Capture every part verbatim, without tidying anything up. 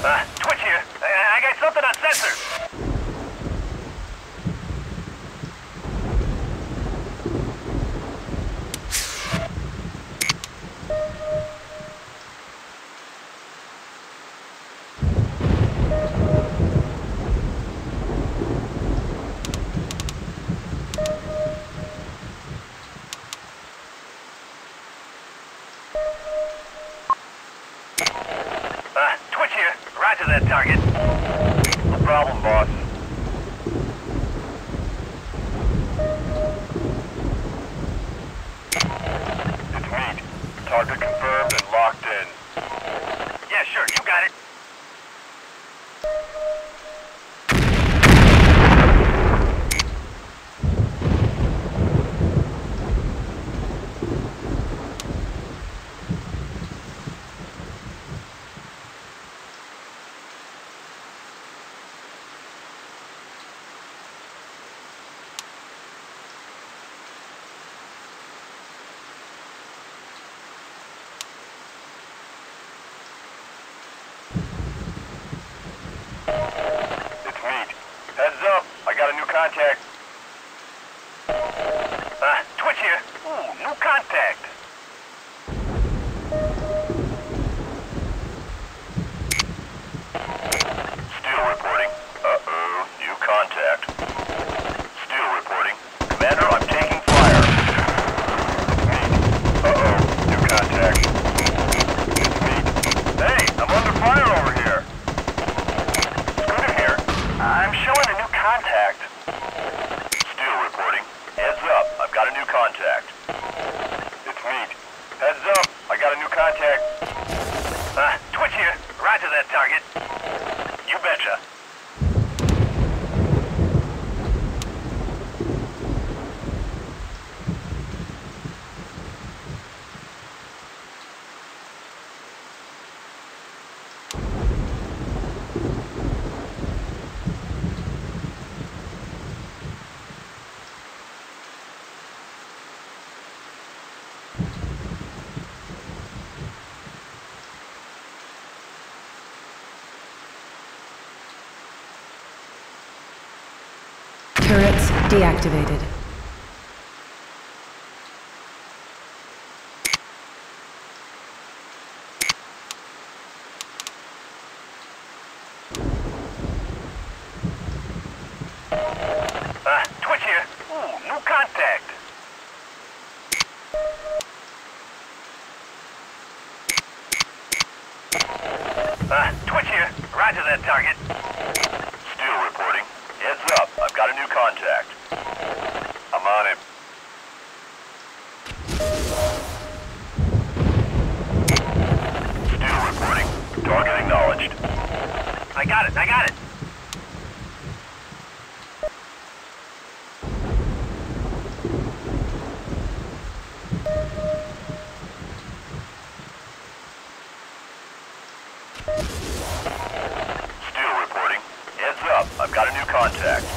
Uh, Twitch here. I, I got something on sensors. Uh, Twitch here. Roger that target. No problem, boss. It's me. Target confirmed and locked in. Yeah, sure. You got it. It's me. Heads up. I got a new contact. Uh, Twitch here. Ooh, new contact. Steel reporting. Uh-oh, new contact. Steel reporting. Commander, I'm taking fire. It's me. Uh-oh, new contact. It's me. Hey, I'm under fire over here. Scooter here. I'm showing a new contact. Steel reporting. Heads up, I've got a new contact. It's me. Heads up, I got a new contact. Uh, Twitch here. Roger that target. You betcha. Turrets deactivated. Uh, Twitch here. Ooh, new contact. Uh, Twitch here. Roger that target. Steel reporting. Heads up, I've got a new contact. I'm on him. Steel reporting. Target acknowledged. I got it, I got it. Steel reporting. Heads up, I've got a new contact.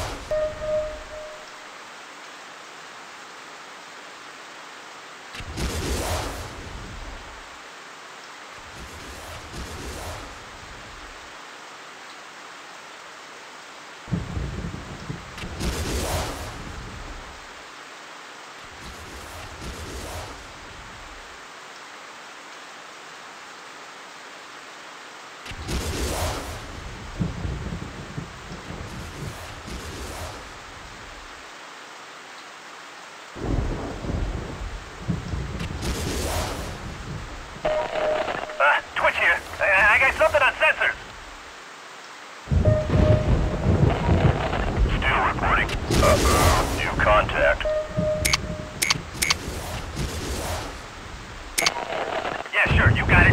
Uh, Twitch here. I, I got something on sensors. Steel reporting. Uh-oh, new contact. Yeah, sure, you got it.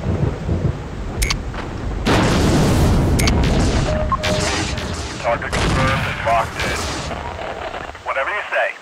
Target confirmed and locked in. Whatever you say.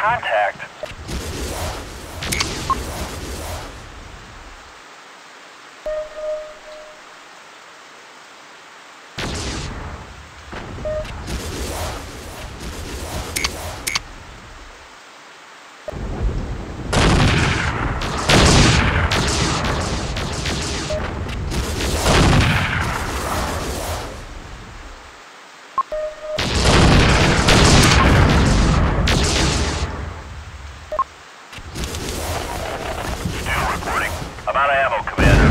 contact. I'm out of ammo, Commander.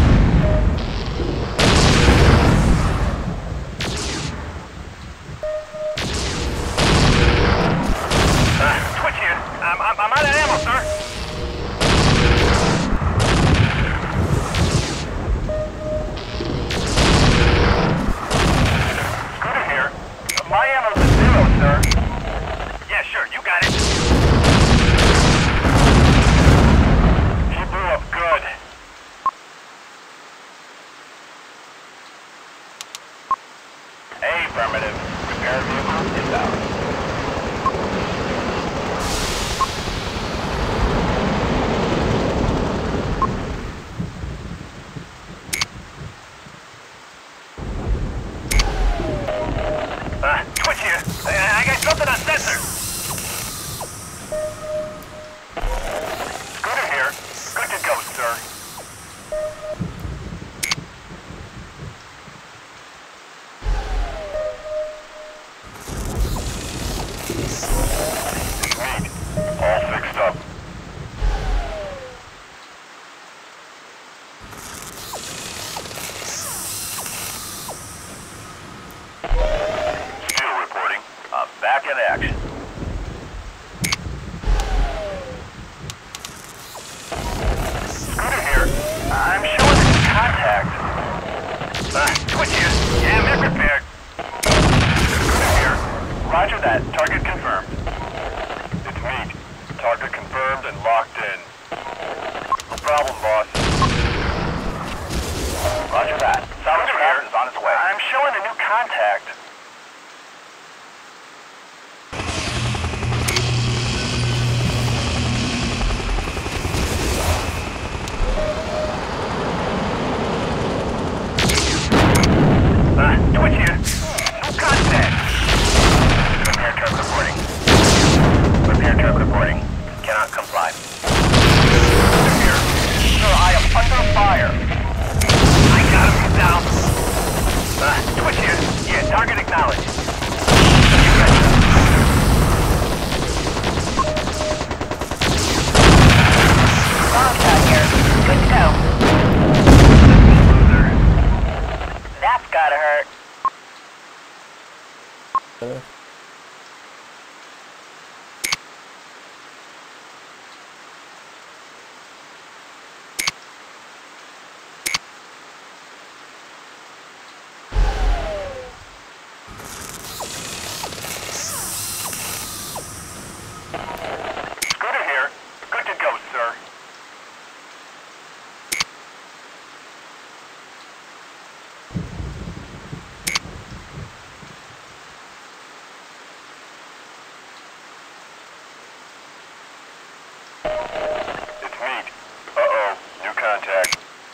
Uh, Twitch here. I'm, I'm, I'm out of ammo, sir. Scooter here. My ammo's at zero, sir. Yeah, sure. You got it. She blew up good. Affirmative. Repair vehicle inbound. Uh, Twitch here. I, I got something on sensor. Scooter here. Good to go, sir. All fixed up. Steel reporting. I'm back in action. Scooter here. I'm showing some contact. Uh, Twitch here. Yeah, I'm repaired. Scooter here. Roger that. Target confirmed. It's me. Target confirmed and locked in. No problem, boss. Roger that. Solid here is on its way. I'm showing a new contact. Uh, Twitch here. New contact. Repair truck reporting. Repair truck reporting. Cannot comply. Here. Sir, I am under fire. I got him. He's down. Uh, Twitch here. Yeah, target acknowledged. You got it. Long shot here. Good to go. Loser. That's gotta hurt. Uh. Scooter here. Good to go, sir. It's meat. Uh-oh. New contact.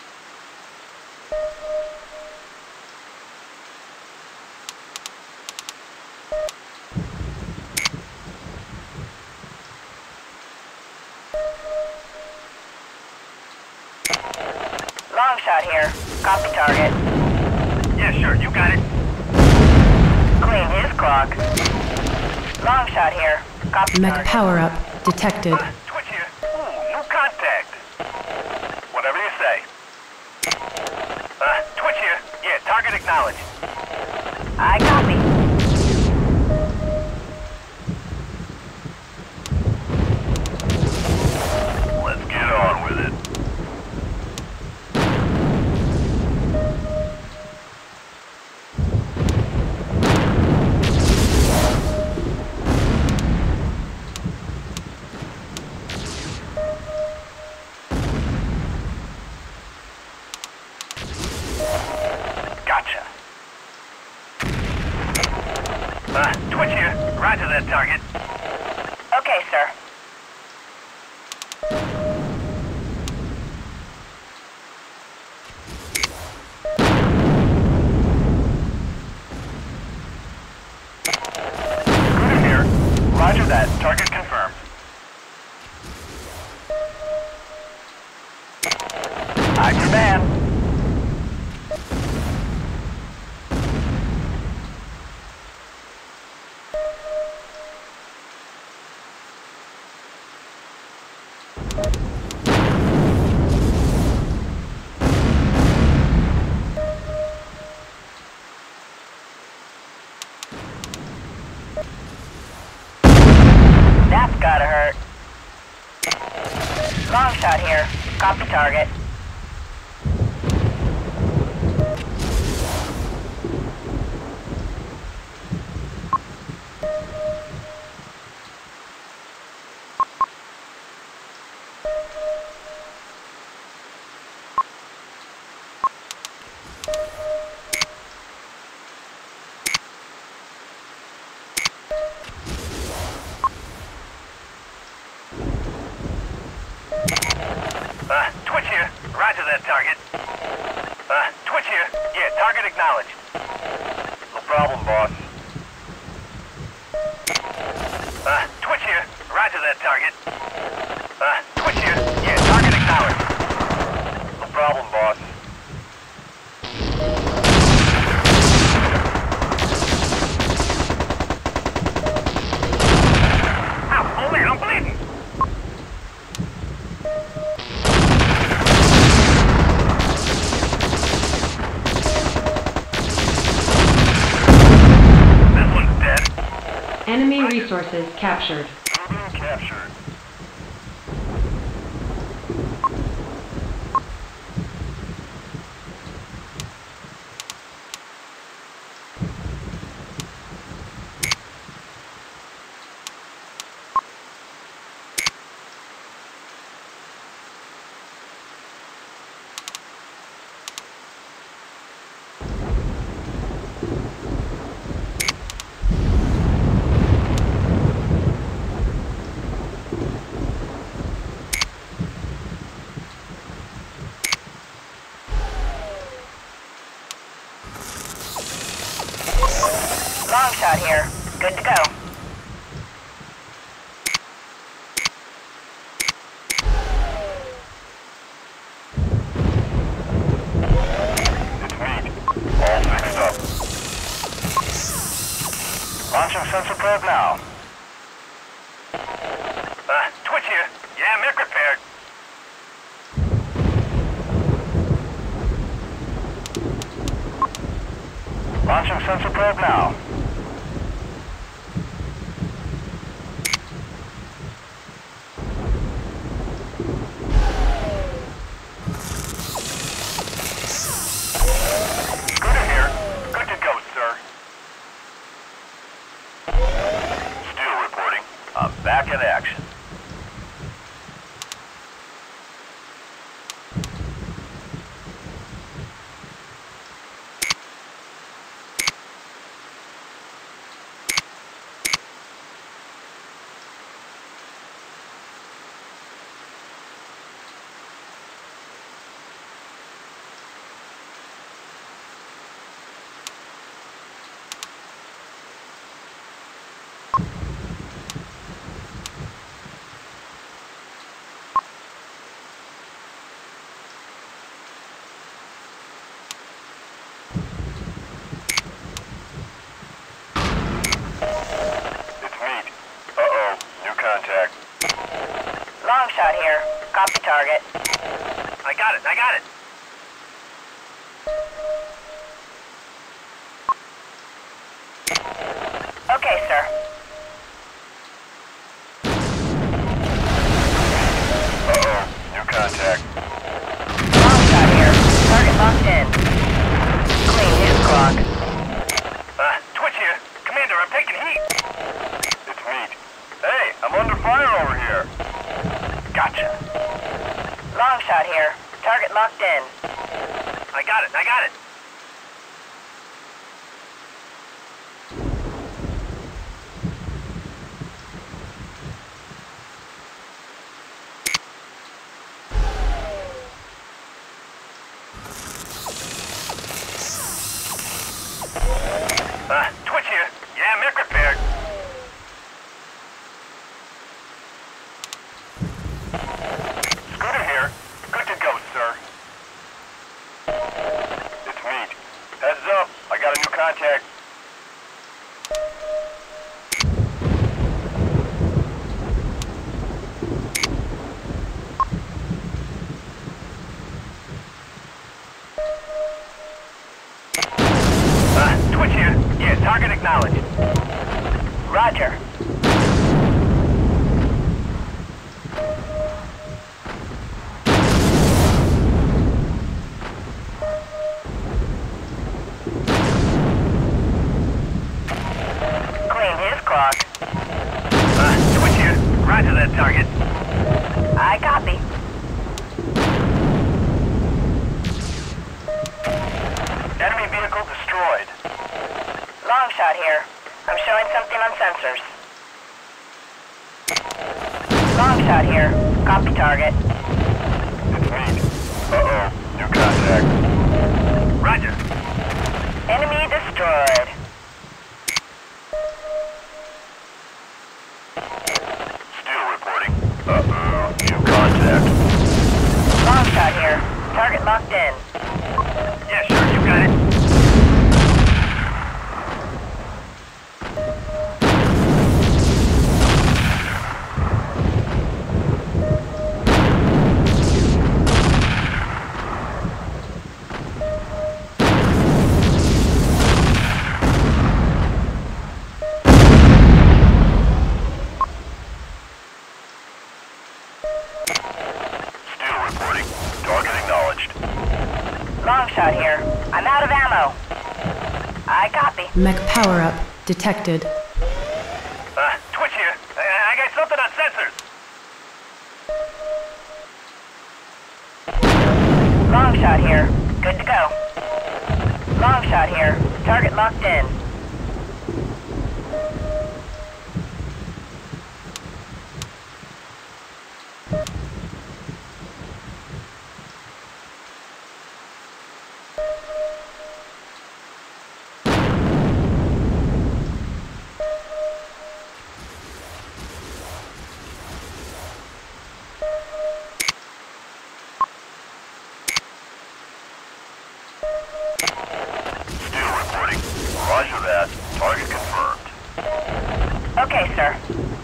Long shot here. Copy target. Yeah, sure. You got it. Clean his clock. Long shot here. Copy Mech target. power-up detected. Uh, Twitch here. Ooh, new contact. Whatever you say. Uh, Twitch here. Yeah, target acknowledged. I copy. Let's get on with it. Gotcha. Uh, Twitch here. Roger that target. Okay, sir. Recruiter here. Roger that. Target confirmed. I'm your man. That's gotta hurt. Long shot here. Copy target. Uh, Twitch here. Roger that target. Uh, Twitch here. Yeah, target acknowledged. No problem, boss. Uh, Twitch here. Roger that target. Uh, Twitch here. Yeah, target acknowledged. No problem, boss. Ow, oh man, I'm bleeding. This one's dead. Enemy resources captured. Building captured. Long shot here. Good to go. It's me. All fixed up. Launching sensor probe now. Uh, Twitch here. Yeah, mech repaired. Launching sensor probe now. Scooter here. Good to go, sir. Steel reporting. I'm back in action. It's me. Uh-oh. New contact. Long shot here. Copy target. I got it. I got it. Okay, sir. Uh-oh. New contact. Long shot here. Target locked in. Clean his clock. Uh, Twitch here. Commander, I'm taking heat. It's me. Hey, I'm under fire over here. Gotcha. Long shot here. Target locked in. I got it. I got it. Roger. Clean his clock. Uh, switch here. Roger that target. I copy. Enemy vehicle destroyed. Long shot here. I'm showing something on sensors. Long shot here. Copy target. It's me. Uh-oh. New contact. Roger. Enemy destroyed. Still reporting. Uh-oh. New contact. Long shot here. Target locked in. Yeah, sure. You got it. Still reporting. Target acknowledged. Long shot here. I'm out of ammo. I copy. Mech power-up detected. Uh, Twitch here. I, I got something on sensors. Long shot here. Good to go. Long shot here. Target locked in. Still reporting. Roger that. Target confirmed. Okay, sir.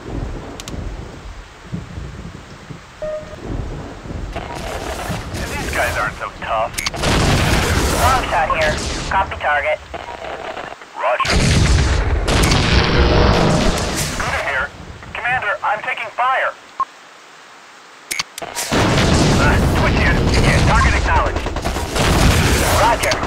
These guys aren't so tough. Long shot here. Copy target. Roger. Scooter here. Commander, I'm taking fire. Uh, Twitch here. Yeah, target acknowledged. Roger.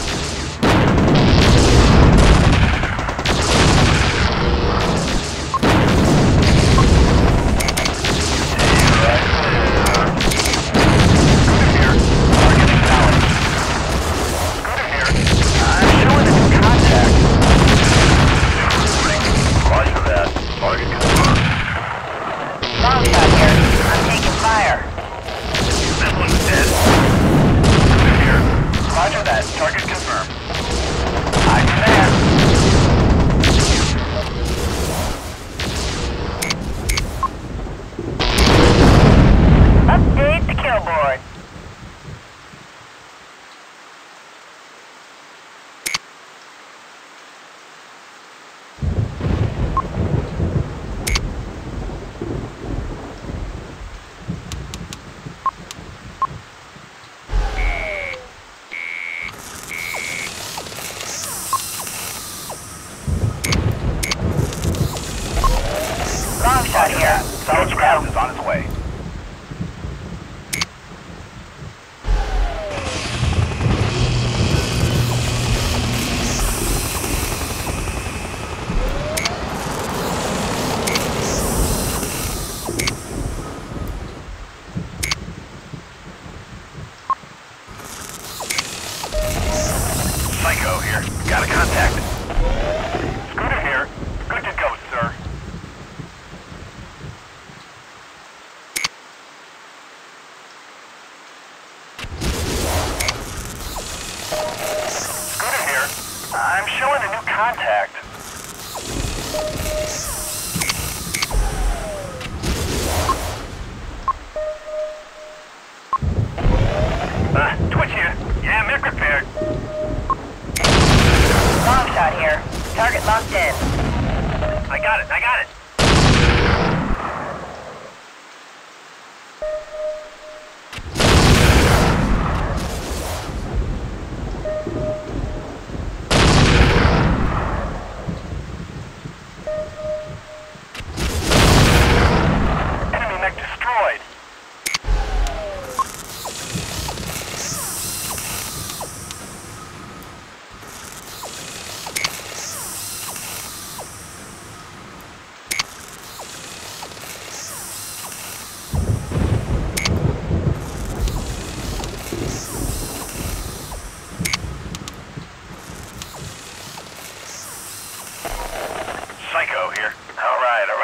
Long shot here. I'm taking fire. This one's dead. Here. Roger that. Target confirmed. I command. Update the kill board. Long shot here. Solid ground is on its way. Psycho here. Got a contact. Scooter here. Good to go, sir. Scooter here. I'm showing a new contact. Uh, Twitch here. Yeah, mech repaired. Long shot here. Target locked in. I got it, I got it.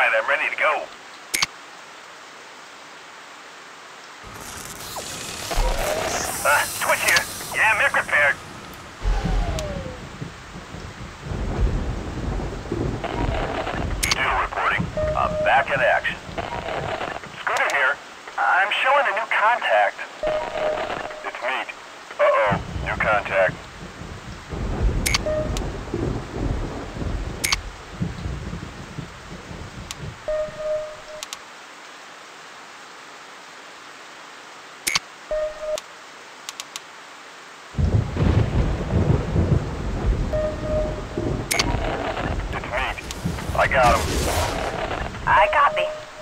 Alright, I'm ready to go. Uh, Twitch here. Yeah, I'm prepared. Still reporting. I'm back in action. Scooter here. I'm showing a new contact. It's me. Uh-oh, new contact. I got him. I copy.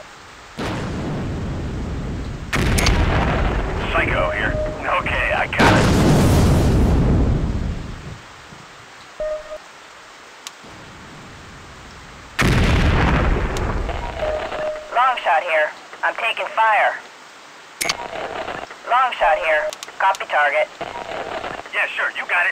Psycho here. Okay, I got it. Long shot here. I'm taking fire. Long shot here. Copy target. Yeah, sure, you got it.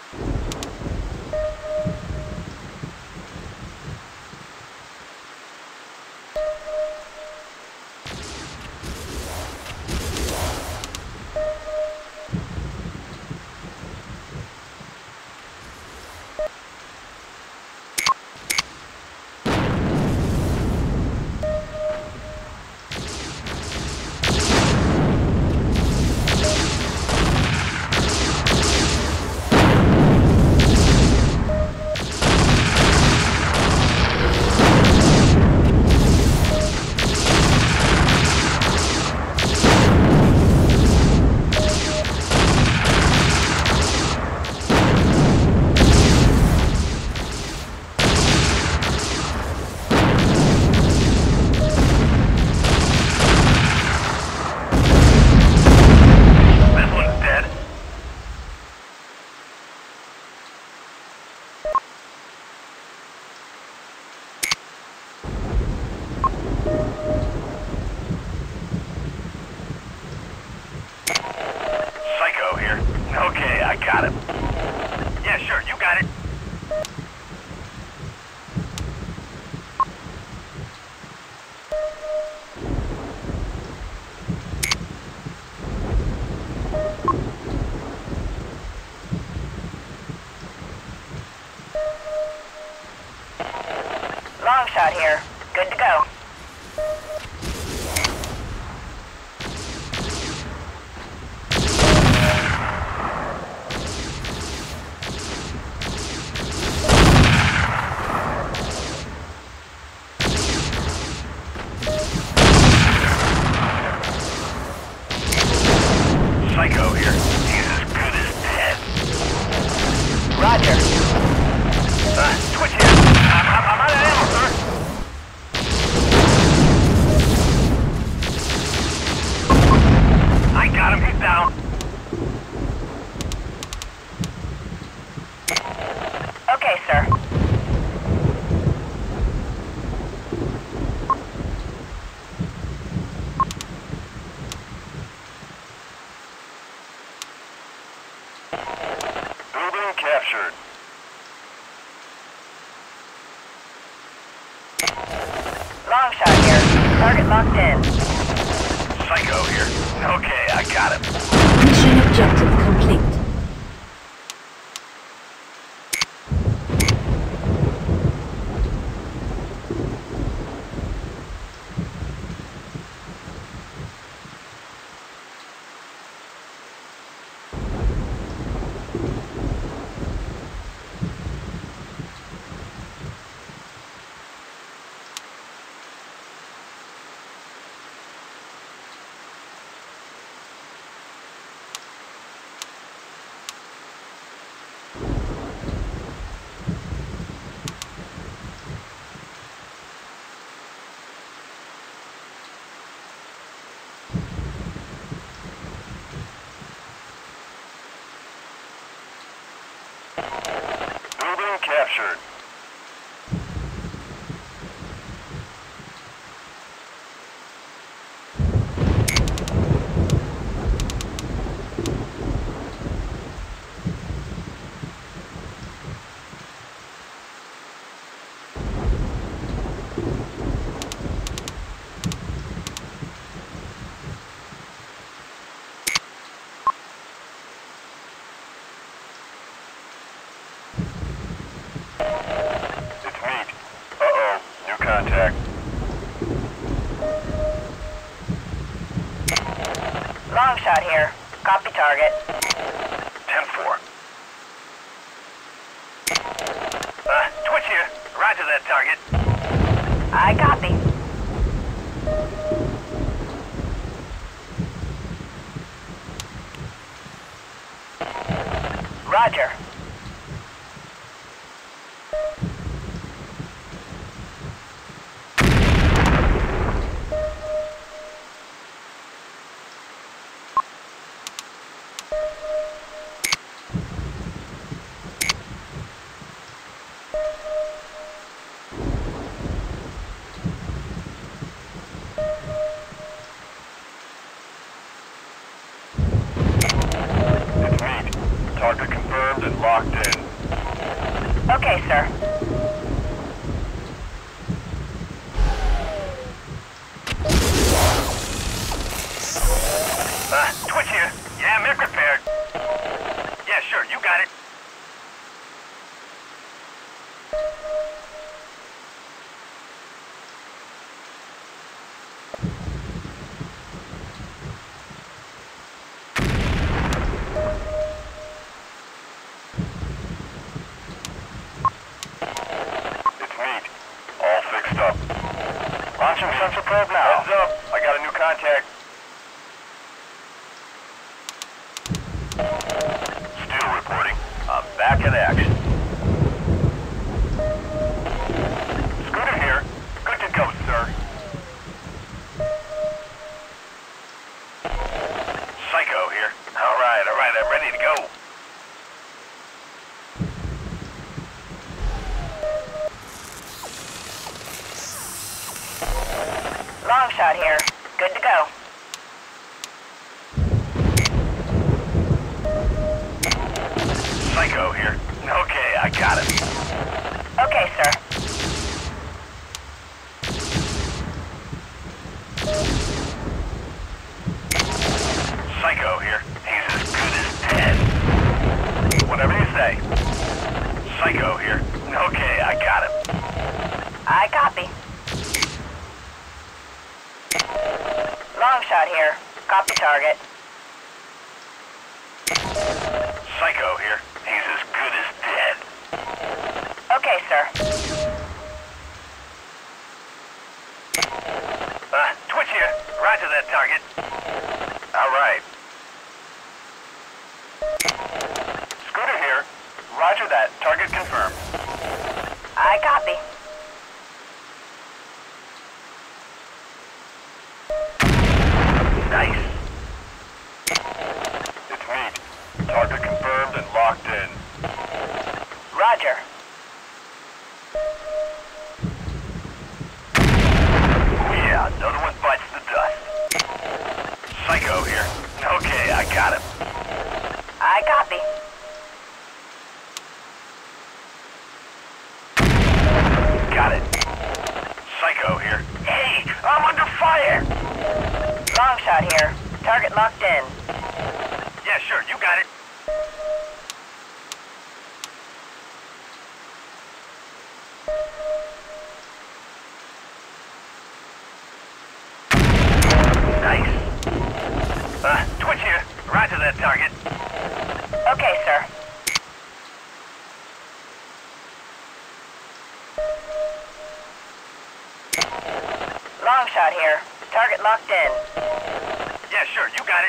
Okay, I got him. Yeah, sure, you got it. Long shot here. Good to go. Psycho here. He's as good as dead. Roger. Uh, Twitch here. I'm, I'm, I'm out of ammo, sir. I got him. He's down. Okay, sir. Building captured. Long shot here. Target locked in. Psycho here. Okay, I got him. Mission objective complete. Building captured. contact. Long shot here. Copy target. ten four. Uh, Twitch here. Roger that target. I copy. Roger. It's me. Target confirmed and locked in. Okay, sir. Uh, Twitch here. Yeah, mech repaired. Yeah, sure, you got it. It's me. All fixed up. Launching sensor probe now. Heads up. I got a new contact. Still reporting. I'm back in action. Scooter here. Good to go, sir. Psycho here. All right, all right, I'm ready to go. Long shot here. Good to go. Psycho here. Okay, I got it. Okay, sir. Psycho here. He's as good as dead. Whatever you say. Psycho here. Okay, I got it. I copy. Long shot here. Copy target. Psycho here. He's as good as dead. Okay, sir. Uh, Twitch here. Roger that target. All right. Scooter here. Roger that. Target confirmed. I copy. Nice. It's me. Target confirmed and locked in. Roger. Oh yeah, another one bites the dust. Psycho here. Okay, I got him. I copy. Got it. Psycho here. Hey, I'm under fire! Long shot here. Target locked in. Yeah, sure, you got it. Nice. Uh, Twitch here. Roger that target. Okay, sir. Long shot here. Target locked in. Yeah, sure, you got it.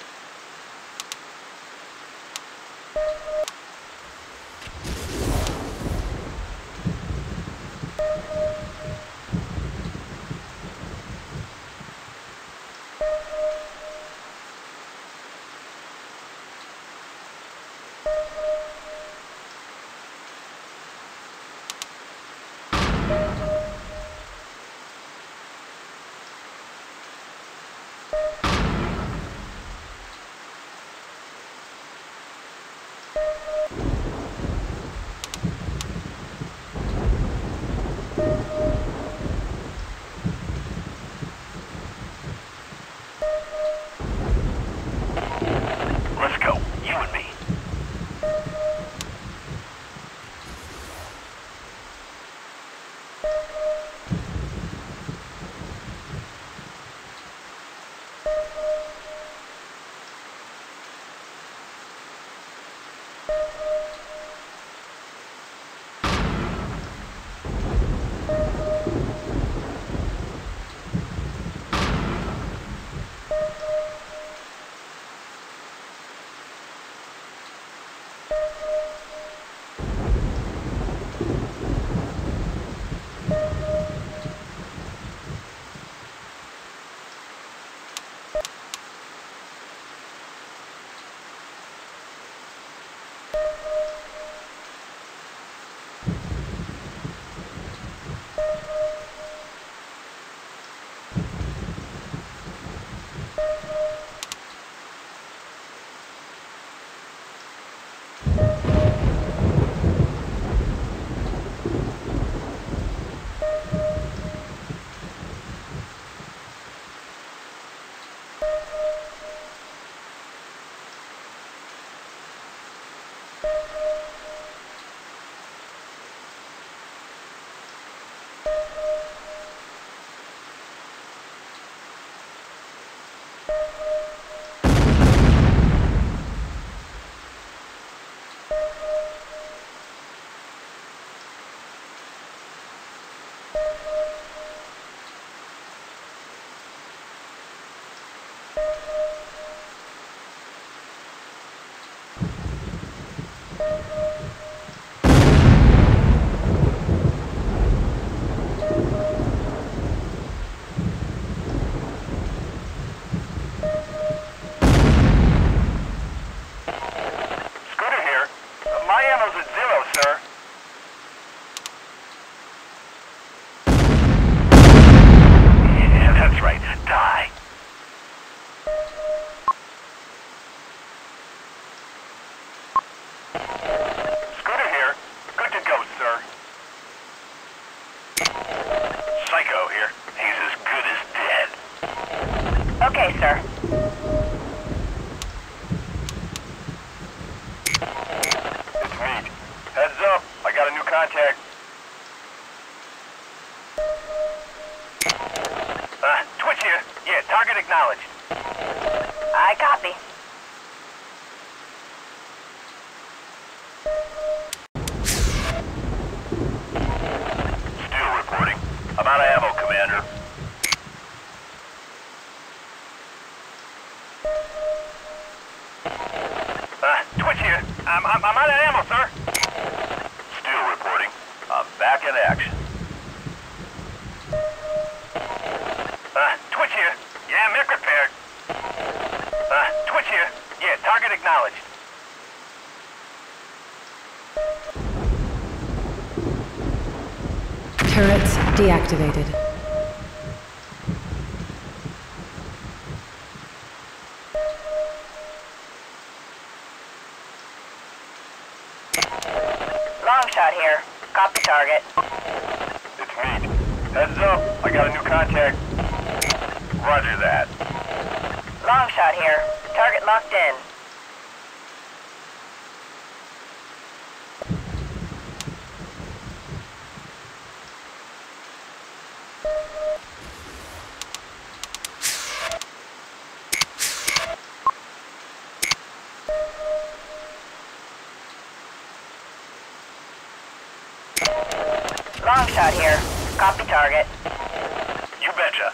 Okay, sir. It's me. Heads up. I got a new contact. Uh, Twitch here. Yeah, target acknowledged. I copy. Still reporting. I'm out of ammo, Commander. Uh, Twitch here. I'm, I'm, I'm out of ammo, sir. Still reporting. I'm back in action. Uh, Twitch here. Yeah, mech repaired. Uh, Twitch here. Yeah, target acknowledged. Turrets deactivated. Long shot here. Copy target. It's me. Heads up. I got a new contact. Roger that. Long shot here. Target locked in. Long shot here. Copy target. You betcha.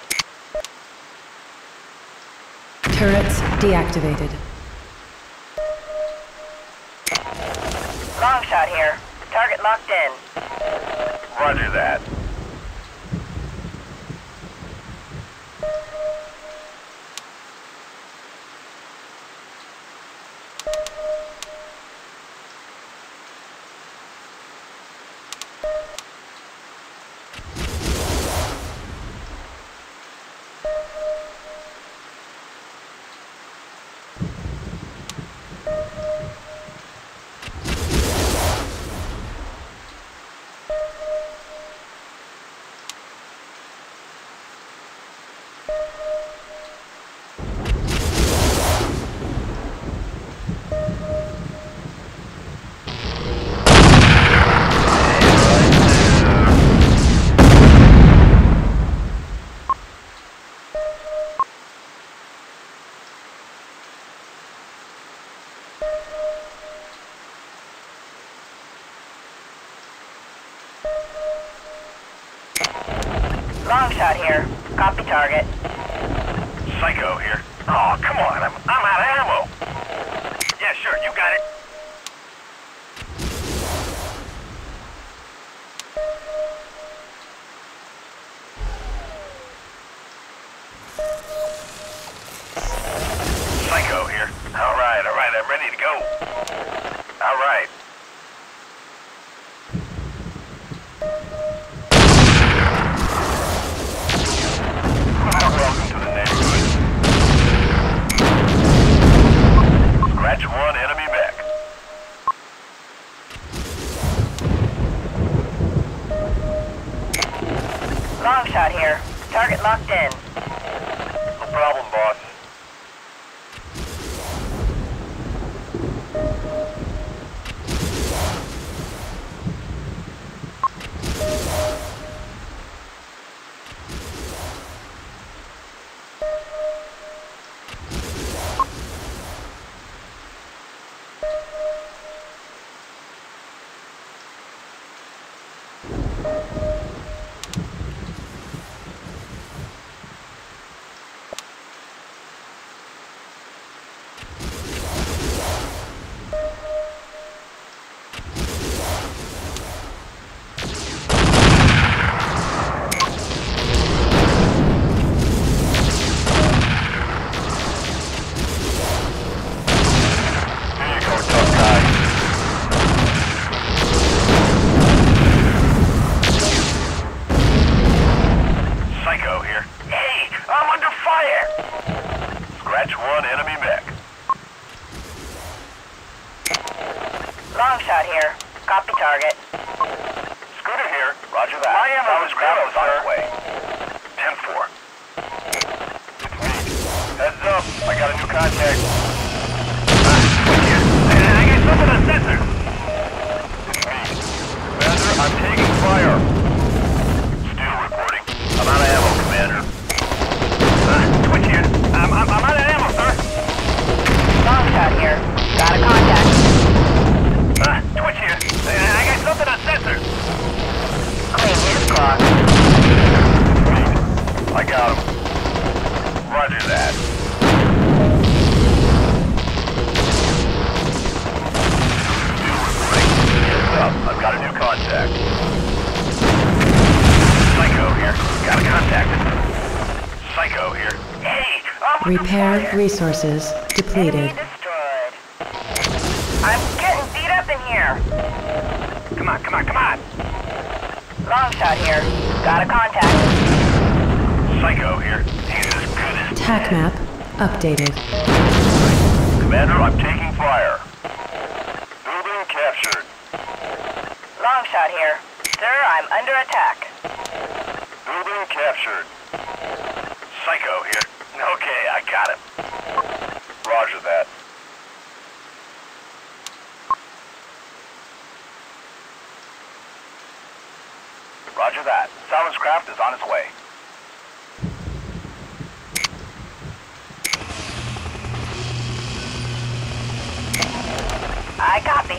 Turrets deactivated. Long shot here. Target locked in. Roger that. Long shot here. Copy target. Psycho here. Oh, come on. I'm, I'm out of ammo. Yeah, sure. You got it. Psycho here. All right, all right. I'm ready to go. All right. Welcome to the neighborhood. Scratch one, enemy back. Long shot here. Target locked in. No problem, boss. Long shot here. Copy target. Scooter here. Roger that. My ammo is ground, sir. ten four. It's me. contact. Ah, wait here. I got something on sensor. It's me. Commander, I'm taking fire. Still reporting. I'm out of ammo, Commander. Ah, switch here. I'm, I'm, I'm out of ammo, sir. Long shot here. Got a contact. Ah, switch here. I got something on sensor. Clean his clock. I got him. Roger that. Heads up, I've got a new contact. Psycho here. Got a contact. Psycho here. Hey! I'm Repair resources depleted. Enemy destroyed. I'm getting beat up in here. Come on, come on, come on! Long shot here. Got a contact. Psycho here. He's as good as... TAC map updated. Commander, I'm taking fire. Building captured. Long shot here. Sir, I'm under attack. Building captured. Psycho here. Okay, I got him. Roger that. Roger that. Silence craft is on its way. I copy.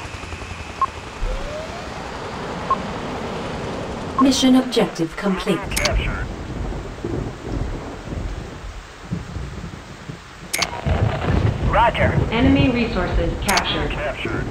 Mission objective complete. Captured. Roger. Enemy resources captured. Captured.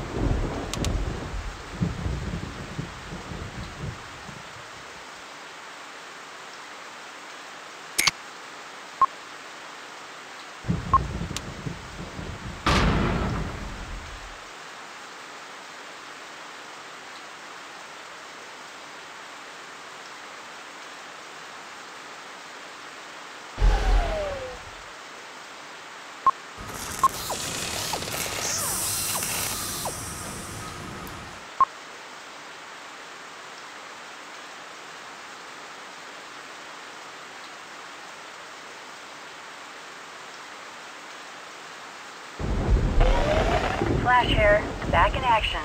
Flash here. Back in action.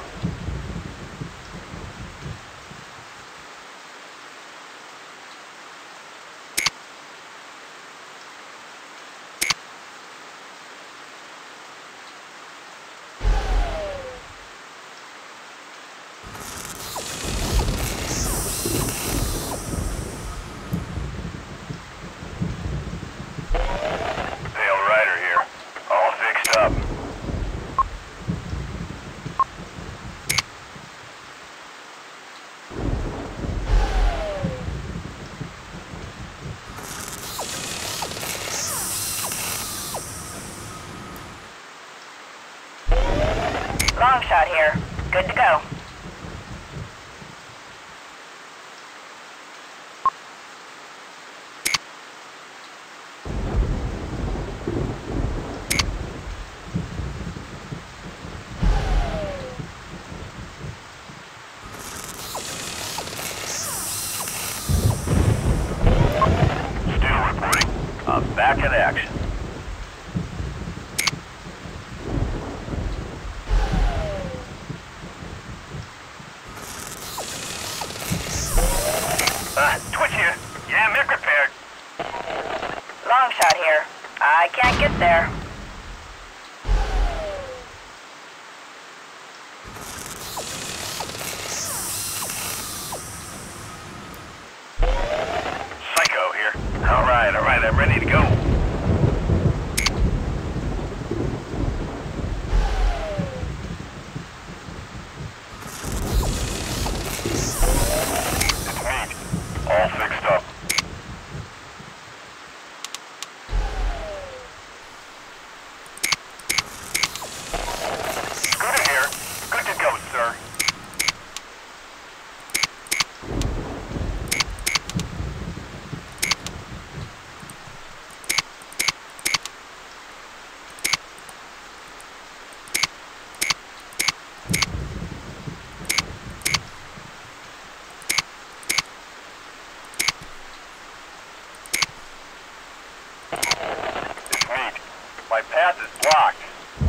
Dale Ryder here. All fixed up. Long shot here. Good to go. Still reporting. I'm back in action. Ah, twitch here. Yeah, mech repaired. Long shot here. I can't get there. Psycho here. All right, all right, I'm ready to go. It's me. All fixed up. Scooter here. Good to go, sir. path is blocked.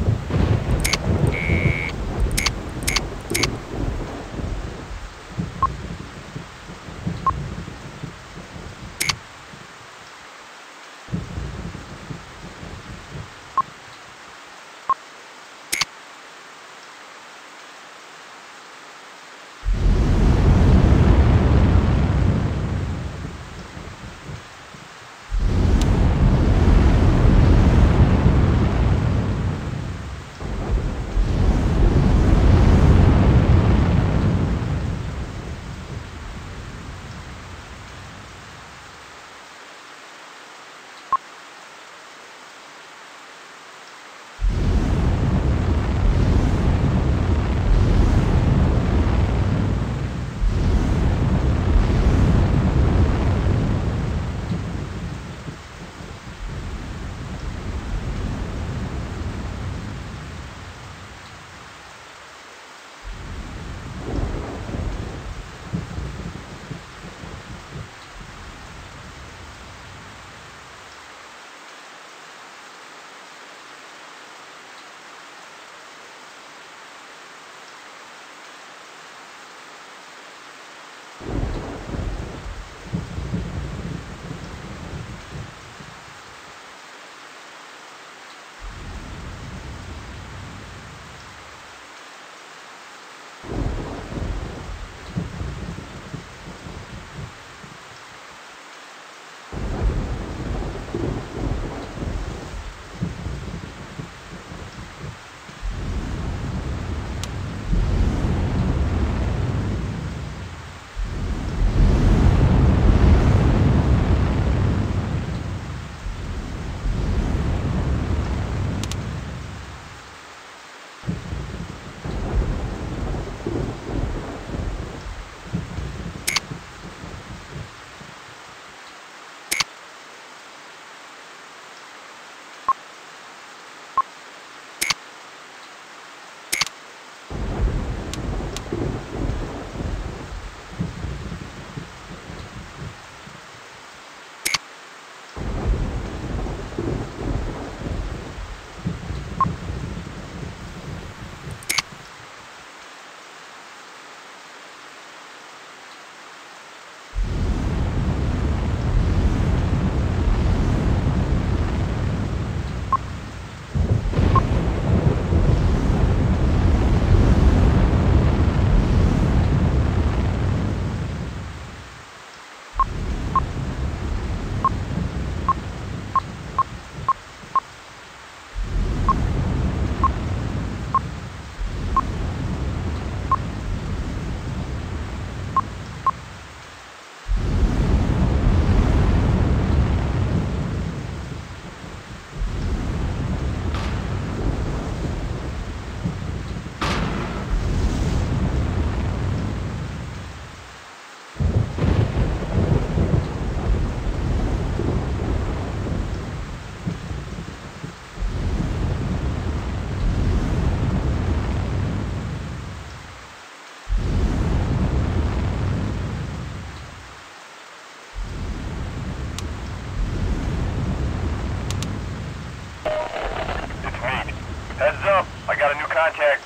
Contact.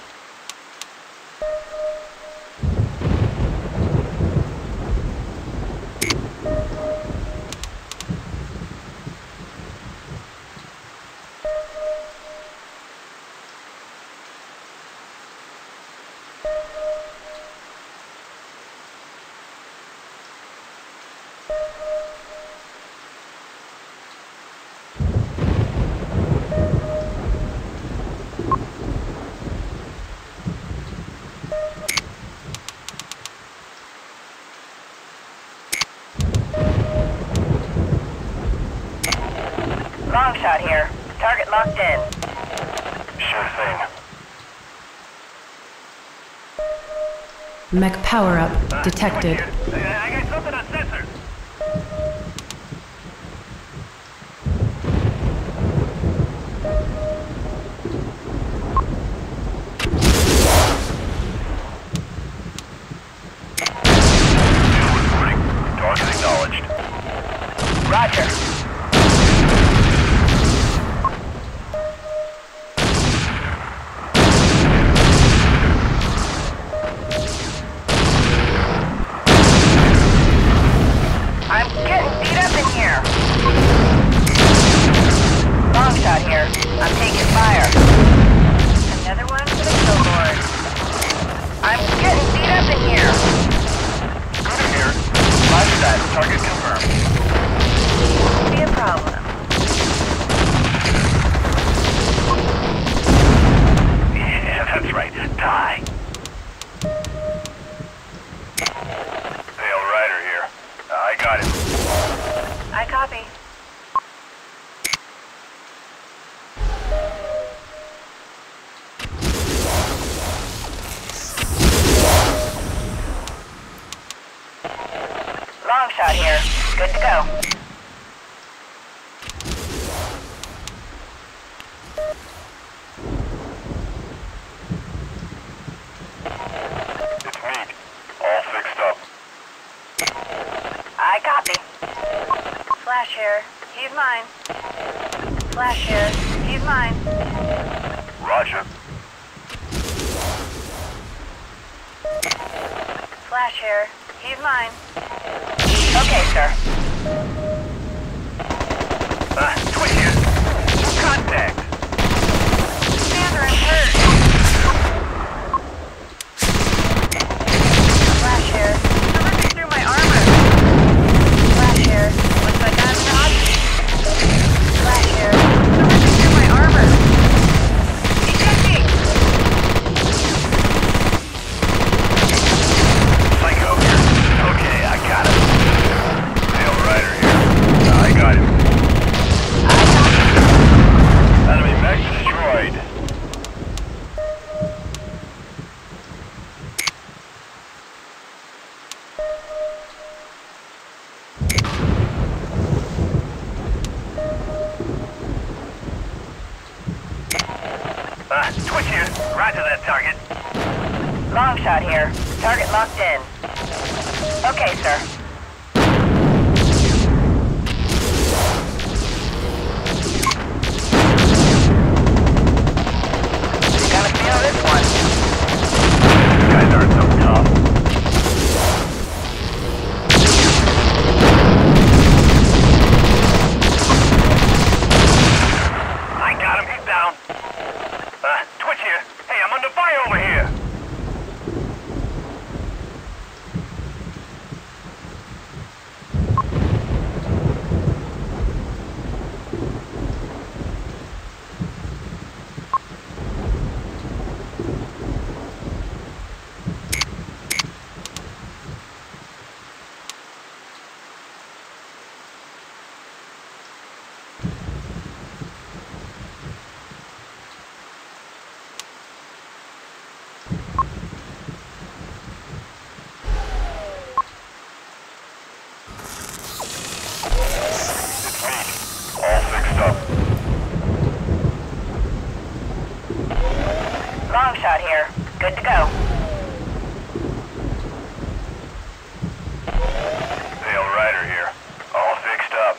Long shot here. Target locked in. Sure thing. Mech power-up detected. I got something on sensors. Target acknowledged. Roger. shot here. I'm taking fire. Another one for the kill board. I'm getting beat up in here. Scooter here. Roger that. Target confirmed. Won't be a problem. Yeah, that's right. Die. Dale Ryder here. I got him. I copy. Long shot here. Good to go. It's me. All fixed up. I copy. Flash here. He's mine. Flash here. He's mine. Roger. Flash here. He's mine. Okay, sir. Ah, twitch here. Contact. Commander, I'm hurt. Flash here. You're ripping through my armor. Flash here. Looks like I'm not. Flash here. You're ripping through my armor. Ejecting. Psycho here. Okay, I got him. Dale Ryder here. I got him. I got him. Enemy mech destroyed. Ah, twitch here. Roger that target. Long shot here. Target locked in. Okay, sir. Gotta feel this one. You guys aren't so tough. I got him. He's down. Ah, twitch here. Hey, I'm under fire over here. It's me. All fixed up. Long shot here. Good to go. Dale Ryder here. All fixed up.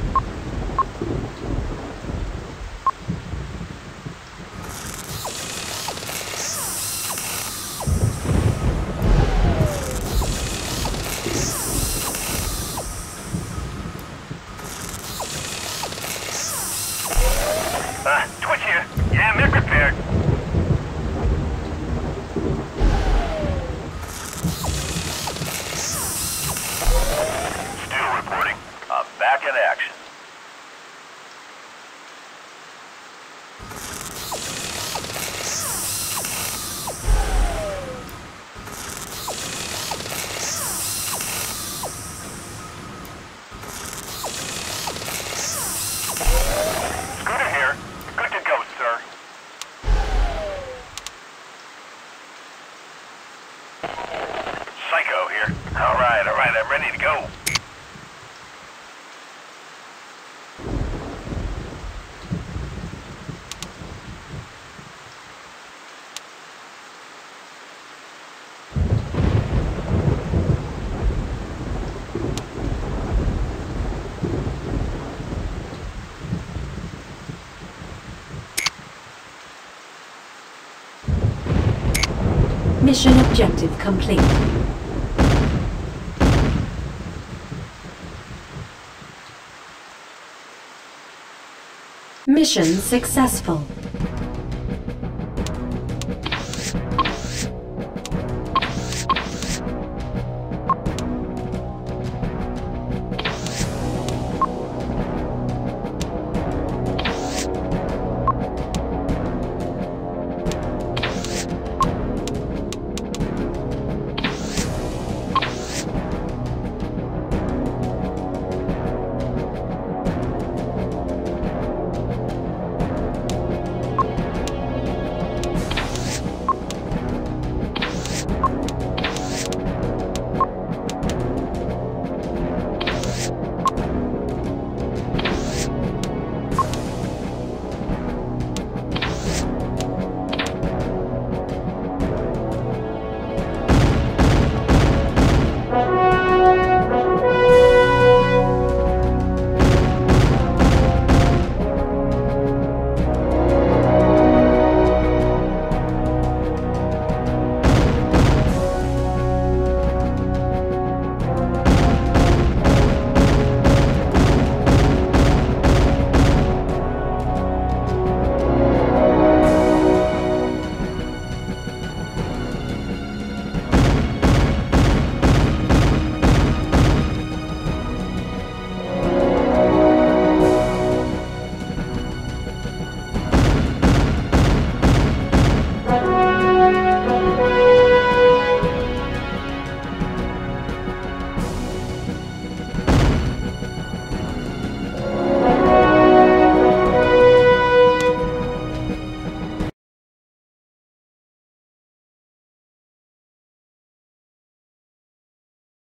Ah, twitch here. Yeah, mech repaired. Still reporting. I'm back in action. Scooter here. Good to go, sir. Psycho here. All right, all right, I'm ready to go. Mission objective complete. Mission successful.